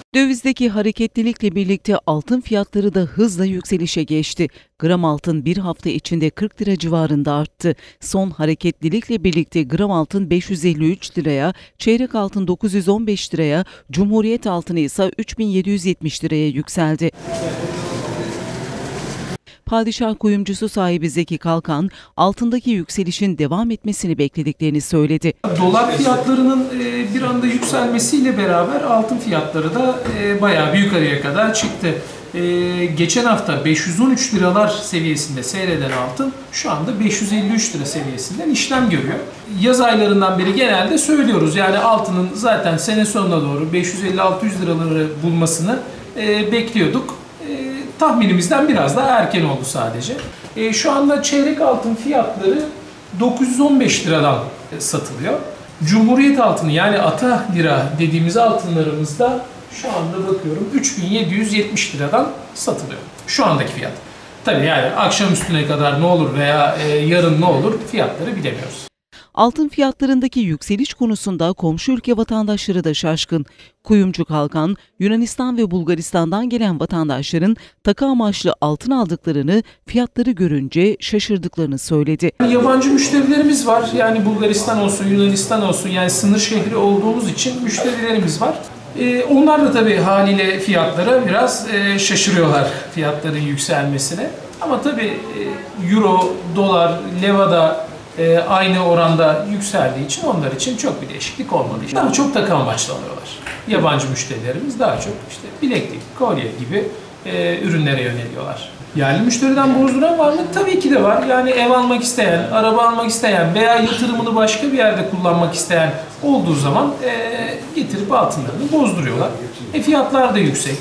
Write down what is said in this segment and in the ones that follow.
Dövizdeki hareketlilikle birlikte altın fiyatları da hızla yükselişe geçti. Gram altın bir hafta içinde 40 lira civarında arttı. Son hareketlilikle birlikte gram altın 553 liraya, çeyrek altın 915 liraya, Cumhuriyet altını ise 3770 liraya yükseldi. Padişah kuyumcusu sahibi Zeki Kalkan, altındaki yükselişin devam etmesini beklediklerini söyledi. Dolar fiyatlarının bir anda yükselmesiyle beraber altın fiyatları da bayağı bir yukarıya kadar çıktı. Geçen hafta 513 liralar seviyesinde seyreden altın şu anda 553 lira seviyesinden işlem görüyor. Yaz aylarından beri genelde söylüyoruz, yani altının zaten sene sonuna doğru 550-600 liraları bulmasını bekliyorduk. Tahminimizden biraz daha erken oldu sadece. Şu anda çeyrek altın fiyatları 915 liradan satılıyor. Cumhuriyet altını, yani ata lira dediğimiz altınlarımızda şu anda bakıyorum 3770 liradan satılıyor. Şu andaki fiyat. Tabii yani akşam üstüne kadar ne olur veya yarın ne olur fiyatları bilemiyoruz. Altın fiyatlarındaki yükseliş konusunda komşu ülke vatandaşları da şaşkın. Kuyumcu Kalkan, Yunanistan ve Bulgaristan'dan gelen vatandaşların takı amaçlı altın aldıklarını, fiyatları görünce şaşırdıklarını söyledi. Yabancı müşterilerimiz var. Yani Bulgaristan olsun, Yunanistan olsun, yani sınır şehri olduğumuz için müşterilerimiz var. Onlar da tabii haliyle fiyatlara biraz şaşırıyorlar, fiyatların yükselmesine. Ama tabii euro, dolar, leva da aynı oranda yükseldiği için onlar için çok bir değişiklik olmadı. Daha çok takı amaçlı alıyorlar. Yabancı müşterilerimiz daha çok işte bileklik, kolye gibi ürünlere yöneliyorlar. Yerli müşteriden bozduran var mı? Tabii ki de var. Yani ev almak isteyen, araba almak isteyen veya yatırımını başka bir yerde kullanmak isteyen olduğu zaman getirip altınlarını bozduruyorlar. Fiyatlar da yüksek.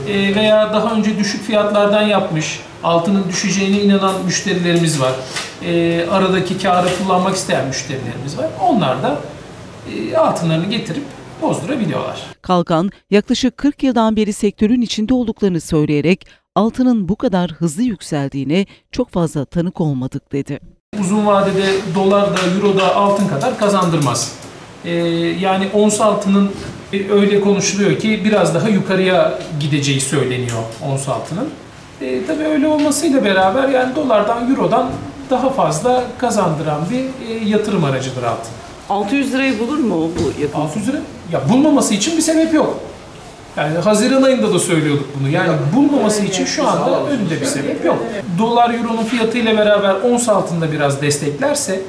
Veya daha önce düşük fiyatlardan yapmış, altının düşeceğine inanan müşterilerimiz var. Aradaki kârı kullanmak isteyen müşterilerimiz var. Onlar da altınlarını getirip bozdurabiliyorlar. Kalkan, yaklaşık 40 yıldan beri sektörün içinde olduklarını söyleyerek altının bu kadar hızlı yükseldiğine çok fazla tanık olmadık dedi. Uzun vadede dolar da euro da altın kadar kazandırmaz. Yani ons altının öyle konuşuluyor ki biraz daha yukarıya gideceği söyleniyor ons altının. Tabii öyle olmasıyla beraber yani dolardan, eurodan daha fazla kazandıran bir yatırım aracıdır altın. 600 lirayı bulur mu bu yapım? 600 lira? Ya bulmaması için bir sebep yok. Yani Haziran ayında da söylüyorduk bunu. Yani bulmaması için şu anda önünde bir sebep yok. Dolar, euronun fiyatıyla beraber ons altında biraz desteklerse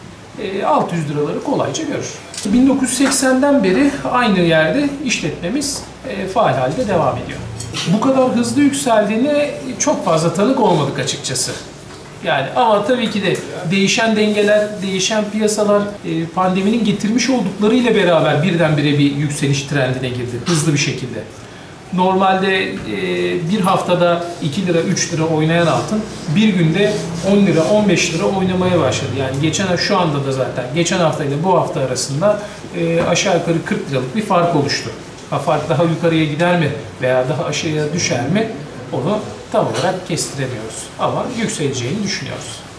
600 liraları kolayca görür. 1980'den beri aynı yerde işletmemiz faal halde devam ediyor. Bu kadar hızlı yükseldiğine çok fazla tanık olmadık açıkçası. Yani ama tabii ki de değişen dengeler, değişen piyasalar pandeminin getirmiş olduklarıyla beraber birdenbire bir yükseliş trendine girdi hızlı bir şekilde. Normalde bir haftada 2 lira, 3 lira oynayan altın bir günde 10 lira, 15 lira oynamaya başladı. Yani şu anda da zaten geçen hafta ile bu hafta arasında aşağı yukarı 40 liralık bir fark oluştu. Fark daha yukarıya gider mi veya daha aşağıya düşer mi onu tam olarak kestiremiyoruz. Ama yükseleceğini düşünüyoruz.